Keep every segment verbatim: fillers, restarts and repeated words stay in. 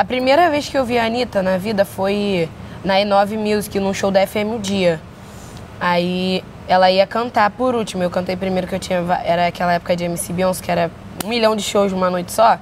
A primeira vez que eu vi a Anitta na vida foi na E nove Music, num show da F M O Dia. Aí ela ia cantar por último. Eu cantei primeiro, que eu tinha... Era aquela época de M C Beyoncé, que era um milhão de shows numa noite só.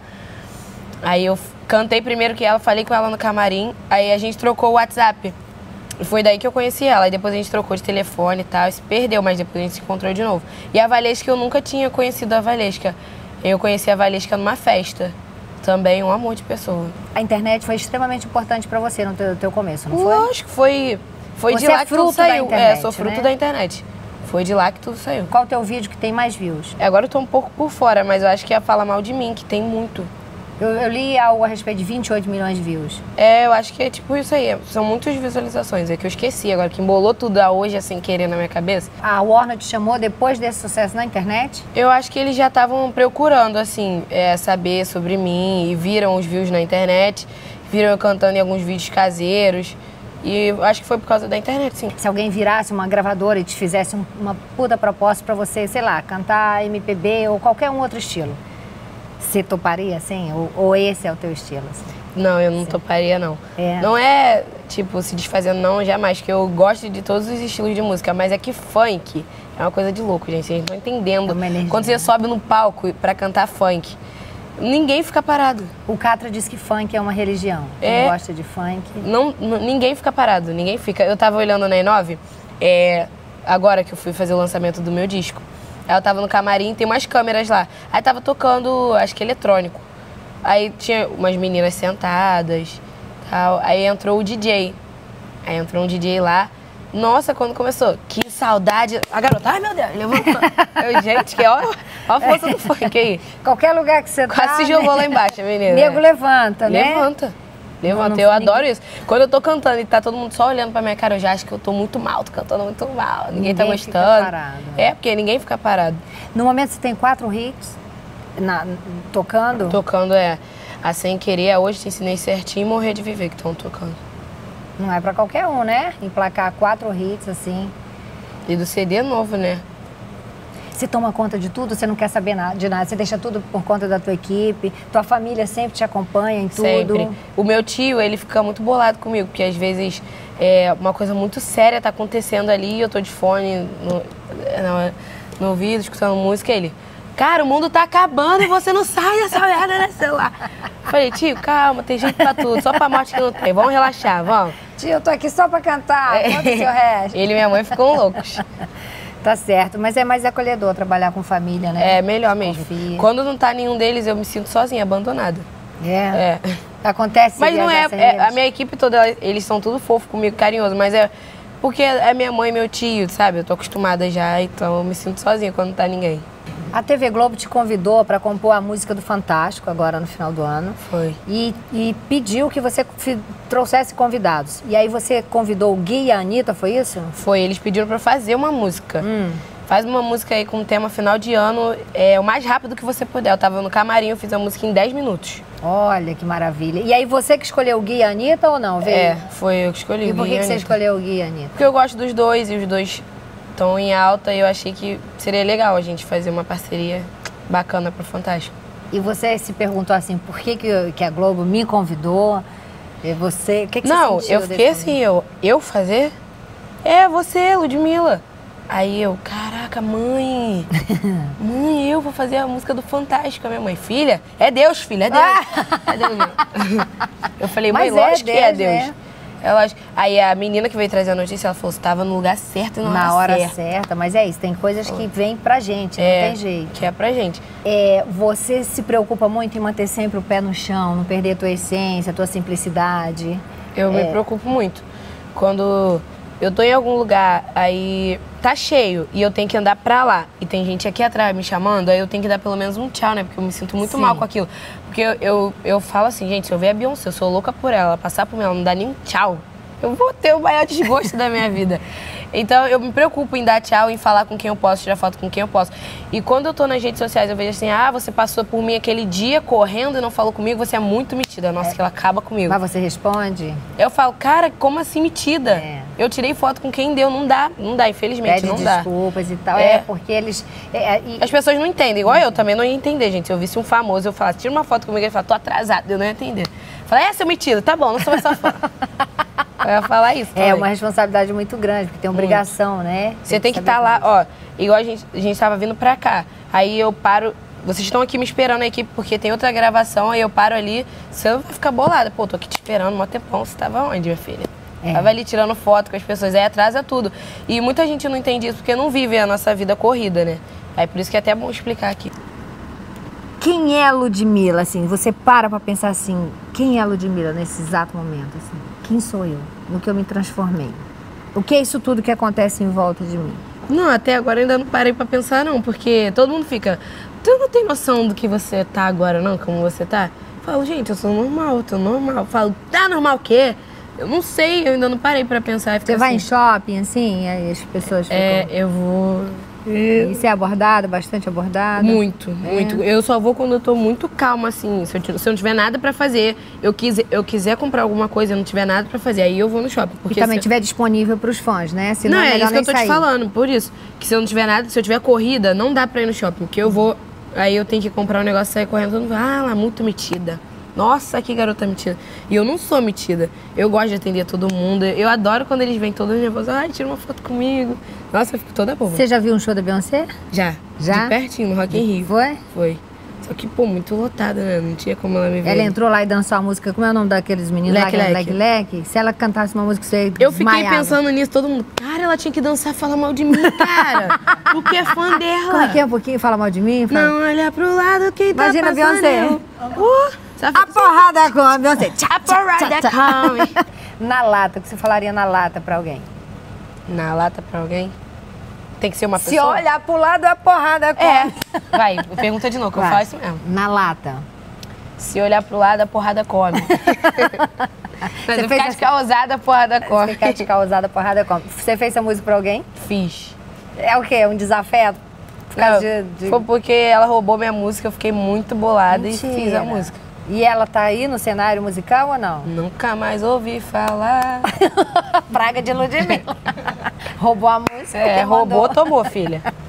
Aí eu cantei primeiro que ela, falei com ela no camarim. Aí a gente trocou o WhatsApp. E foi daí que eu conheci ela. Aí depois a gente trocou de telefone e tal. E se perdeu, mas depois a gente se encontrou de novo. E a Valesca, eu nunca tinha conhecido a Valesca. Eu conheci a Valesca numa festa. Também um amor de pessoa. A internet foi extremamente importante pra você no teu, teu começo, não foi? Lógico, foi, foi de Você lá é que tudo fruto da saiu. internet, É, sou fruto né? da internet. Foi de lá que tudo saiu. Qual o teu vídeo que tem mais views? Agora eu tô um pouco por fora, mas eu acho que ia falar mal de mim, que tem muito. Eu, eu li algo a respeito de vinte e oito milhões de views. É, eu acho que é tipo isso aí. São muitas visualizações. É que eu esqueci agora, que embolou tudo a hoje, assim, querer na minha cabeça. A Warner te chamou depois desse sucesso na internet? Eu acho que eles já estavam procurando, assim, é, saber sobre mim. E viram os views na internet. Viram eu cantando em alguns vídeos caseiros. E eu acho que foi por causa da internet, sim. Se alguém virasse uma gravadora e te fizesse um, uma puta proposta pra você, sei lá, cantar M P B ou qualquer um outro estilo, você toparia, assim? Ou, ou esse é o teu estilo? Assim? Não, eu não Sim. toparia, não. É. Não é, tipo, se desfazendo, não, jamais. Que eu gosto de todos os estilos de música. Mas é que funk é uma coisa de louco, gente. Vocês não estão entendendo. É uma energia. Quando você sobe no palco pra cantar funk, ninguém fica parado. O Catra diz que funk é uma religião. É. Quem gosta de funk... Não, n- ninguém fica parado, ninguém fica. Eu tava olhando na E nove, é, agora que eu fui fazer o lançamento do meu disco. Aí eu tava no camarim, tem umas câmeras lá. Aí tava tocando, acho que eletrônico. Aí tinha umas meninas sentadas, tal. Aí entrou o D J. Aí entrou um D J lá. Nossa, quando começou, que saudade. A garota, ai meu Deus, levantou. Eu, gente, que ó, ó a força do funk aí. Qualquer lugar que você tá... Quase se jogou lá embaixo, a menina. Nego levanta, né? Levanta. Levanta, Não, não eu fica- adoro isso. Quando eu tô cantando e tá todo mundo só olhando pra minha cara, eu já acho que eu tô muito mal, tô cantando muito mal. Ninguém, tá Ninguém fica gostando. parado. É, porque ninguém fica parado. No momento você tem quatro hits na- tocando. Tocando é a Sem Querer, a Hoje Te Ensinei Certinho e Morrer de Viver, que estão tocando. Não é pra qualquer um, né? Emplacar quatro hits assim. E do C D novo, né? Você toma conta de tudo, você não quer saber nada, de nada, você deixa tudo por conta da tua equipe, tua família sempre te acompanha em tudo. Sempre. O meu tio, ele fica muito bolado comigo, porque às vezes é, uma coisa muito séria tá acontecendo ali e eu tô de fone no, no, no ouvido, escutando música, ele... Cara, o mundo tá acabando e você não sai dessa merda desse celular. Falei, tio, calma, tem jeito pra tudo, só pra morte que não tem. Vamos relaxar, vamos. Tio, eu tô aqui só pra cantar, conta o seu resto. Ele e minha mãe ficam loucos. Tá certo, mas é mais acolhedor trabalhar com família, né? É melhor mesmo. Confia. Quando não tá nenhum deles, eu me sinto sozinha, abandonada. É. É. Acontece Mas não é, viajar sem é- eles? a minha equipe toda, ela- eles são tudo fofo comigo, carinhoso, mas é porque é minha mãe e meu tio, sabe? Eu tô acostumada já, então eu me sinto sozinha quando não tá ninguém. A T V Globo te convidou para compor a música do Fantástico agora no final do ano. Foi. E, e pediu que você fi- trouxesse convidados. E aí você convidou o Gui e a Anitta, foi isso? Foi, eles pediram pra eu fazer uma música. Hum. Faz uma música aí com tema final de ano, é o mais rápido que você puder. Eu tava no camarim, eu fiz a música em dez minutos. Olha que maravilha. E aí você que escolheu o Gui e a Anitta ou não? Veio? É, foi eu que escolhi. E o por Gui que, e a que você Anitta. escolheu o Gui e a Anitta? Porque eu gosto dos dois e os dois estão em alta e eu achei que seria legal a gente fazer uma parceria bacana pro Fantástico. E você se perguntou assim, por que, que, que a Globo me convidou? E você, o que, que Não, você sentiu eu fiquei desse assim, eu, eu fazer? É, você, Ludmilla. Aí eu, caraca, mãe, mãe, eu vou fazer a música do Fantástico. A minha mãe, filha, é Deus, filha, é Deus. É Deus mesmo. Eu falei, mãe, Mas é lógico que é Deus, Deus. né? Ela, aí a menina que veio trazer a notícia, ela falou, você tava no lugar certo e na, Na hora certa. certa, mas é isso, tem coisas que vêm pra gente, É, não tem jeito. que é pra gente. É, você se preocupa muito em manter sempre o pé no chão, não perder a tua essência, a tua simplicidade. Eu me É. preocupo muito. Quando eu tô em algum lugar, aí tá cheio e eu tenho que andar pra lá e tem gente aqui atrás me chamando, aí eu tenho que dar pelo menos um tchau, né? Porque eu me sinto muito Sim. mal com aquilo. Porque eu, eu, eu falo assim, gente, se eu ver a Beyoncé, eu sou louca por ela, passar por mim, ela não dá nem um tchau. Eu vou ter o maior desgosto da minha vida. Então, eu me preocupo em dar tchau, em falar com quem eu posso, tirar foto com quem eu posso. E quando eu tô nas redes sociais, eu vejo assim, ah, você passou por mim aquele dia correndo e não falou comigo, você é muito metida. Nossa, é. que ela acaba comigo. Mas você responde? Eu falo, cara, como assim metida? É. Eu tirei foto com quem deu, não dá, não dá, infelizmente, Pede não dá. desculpas e tal, é, é porque eles... É, e... As pessoas não entendem, igual eu também não ia entender, gente. Se eu visse um famoso, eu falasse, tira uma foto comigo, ele fala, tô atrasado, eu não ia entender. Fala, é, seu metido, tá bom, não sou mais sua fã. Eu ia falar isso também. É uma responsabilidade muito grande, porque tem obrigação, muito. né? Você tem, tem que estar tá lá, ó, igual a gente, a gente tava vindo pra cá, aí eu paro, vocês estão aqui me esperando a equipe, porque tem outra gravação, aí eu paro ali, você vai ficar bolada, pô, tô aqui te esperando um tempão, você tava onde, minha filha? É. Tava ali tirando foto com as pessoas, aí atrasa tudo. E muita gente não entende isso, porque não vive a nossa vida corrida, né? Aí por isso que é até bom explicar aqui. Quem é a Ludmilla, assim? Você para pra pensar assim, quem é a Ludmilla nesse exato momento, assim? Quem sou eu? No que eu me transformei? O que é isso tudo que acontece em volta de mim? Não, até agora eu ainda não parei pra pensar, não, porque todo mundo fica... Tu não tem noção do que você tá agora, não? Como você tá? Eu falo, gente, eu sou normal, eu tô normal. Eu falo, tá normal o quê? Eu não sei, eu ainda não parei pra pensar. Você vai assim. em shopping, assim, aí as pessoas ficam... É, eu vou... E você é abordado, bastante abordado? Muito, é. muito. Eu só vou quando eu tô muito calma, assim. Se eu, se eu não tiver nada pra fazer, eu, quis, eu quiser comprar alguma coisa e não tiver nada pra fazer, aí eu vou no shopping. Porque e também se estiver disponível pros fãs, né? Senão não, é, é melhor isso que eu tô sair. te falando, por isso. Que se eu não tiver nada, se eu tiver corrida, não dá pra ir no shopping. Porque eu vou, aí eu tenho que comprar um negócio e sair correndo. Todo mundo fala, ah, ela é muito metida. Nossa, que garota metida. E eu não sou metida. Eu gosto de atender todo mundo. Eu adoro quando eles vêm todos nervosos. Ai, tira uma foto comigo. Nossa, eu fico toda boba. Você já viu um show da Beyoncé? Já. Já? De pertinho, no Rock in Rio. Foi? Foi. Só que, pô, muito lotada, né? Não tinha como ela me ver. Ela entrou lá e dançou a música. Como é o nome daqueles meninos Leque, lá? Leque. Leque, Leque. Se ela cantasse uma música, você Eu fiquei desmaiava. pensando nisso, todo mundo. Cara, ela tinha que dançar Fala Mal de Mim, cara. Porque é fã dela. Como é que é um pouquinho? Fala mal de mim? Fala... Não olha pro lado, quem tá Imagina a passando. Beyoncé. Uh, a porrada com a Beyoncé. A porrada come. Na lata, o que você falaria na lata pra alguém? Na lata pra alguém? Tem que ser uma Se pessoa? olhar pro lado, a porrada come. É. Vai, pergunta de novo, que eu falo isso mesmo. Na lata. Se olhar pro lado, a porrada come. Mas Você se fez ficar essa... descausada, a porrada come. Se ficar descausada, a porrada come. Você fez essa música pra alguém? Fiz. É o quê? Um desafeto? Por causa Não, de, de... Foi porque ela roubou minha música, eu fiquei muito bolada. Mentira. E fiz a música. E ela tá aí no cenário musical ou não? Nunca mais ouvi falar. Praga de Ludmilla. Roubou a música. É, roubou, tomou, filha.